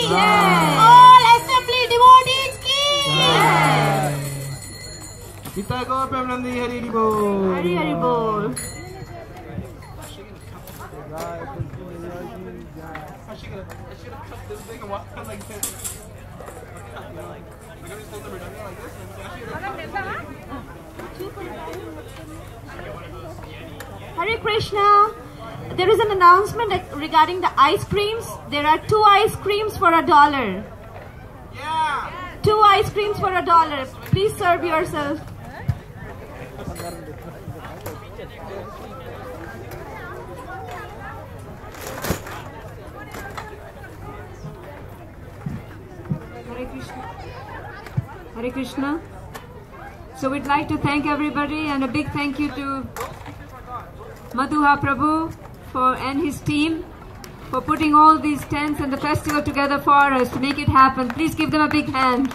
All assembly devotees ki Pitai Gaur Premanandi Hari Hari Bol. Hari Hari Bol. I should have cut this thing and walked like this. Hare Krishna. There is an announcement regarding the ice creams. There are 2 ice creams for $1. Yeah. 2 ice creams for $1. Please serve yourself. Hare Krishna. Hare Krishna. So we'd like to thank everybody, and a big thank you to Madhuha Prabhu and his team for putting all these tents and the festival together for us to make it happen. Please give them a big hand.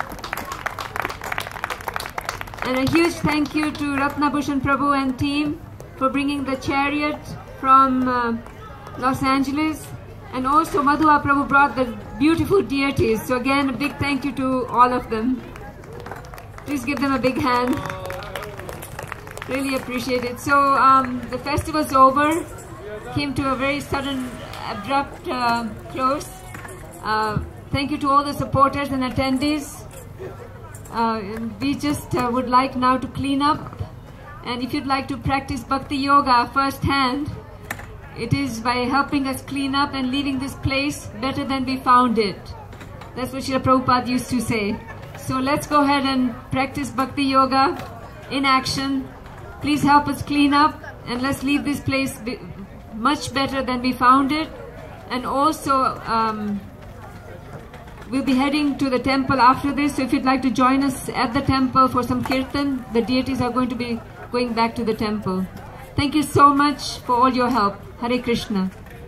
And a huge thank you to Ratnabhushan Prabhu and team for bringing the chariot from Los Angeles. And also Madhuha Prabhu brought the beautiful deities. So again, a big thank you to all of them. Please give them a big hand. Really appreciate it. So the festival's over. Came to a very sudden, abrupt close. Thank you to all the supporters and attendees. We just would like now to clean up. And if you'd like to practice Bhakti Yoga firsthand, it is by helping us clean up and leaving this place better than we found it. That's what Srila Prabhupada used to say. So let's go ahead and practice Bhakti Yoga in action. Please help us clean up and let's leave this place much better than we found it. And also, we'll be heading to the temple after this. So if you'd like to join us at the temple for some kirtan, the deities are going to be going back to the temple. Thank you so much for all your help. Hare Krishna.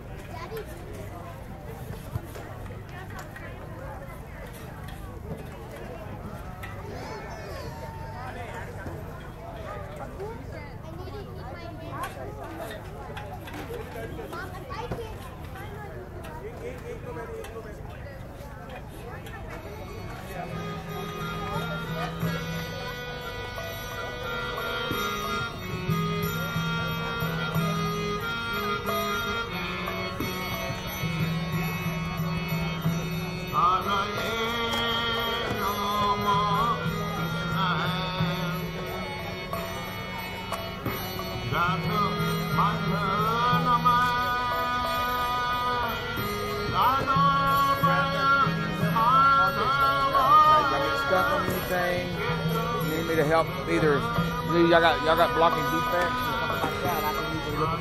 To help either y'all got blocking defects or something like that, I can usually look at